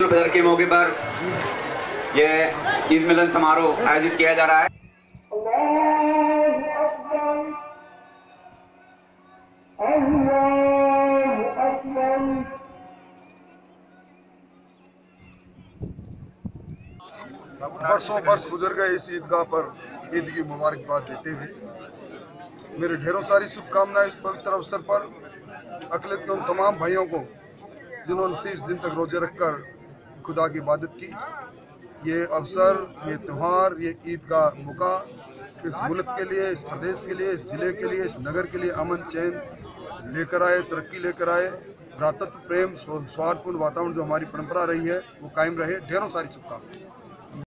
विश्व फितर के मौके पर यह ईद मिलन समारोह आयोजित किया जा रहा है। बरसों बरस गुजर गए इस ईदगाह पर ईद की मुबारकबाद देते हुए मेरे ढेरों सारी शुभकामनाएं इस पवित्र अवसर पर अक़लियत के उन तमाम भाइयों को जिन्होंने 30 दिन तक रोजे रखकर खुदा की इबादत की। ये अवसर, ये त्यौहार, ये ईद का मौका इस मुल्क के लिए, इस प्रदेश के लिए, इस ज़िले के लिए, इस नगर के लिए अमन चैन लेकर आए, तरक्की लेकर आए, भ्रातृत्व प्रेम सौहार्दपूर्ण वातावरण जो हमारी परंपरा रही है वो कायम रहे। ढेरों सारी शुभकामनाएं।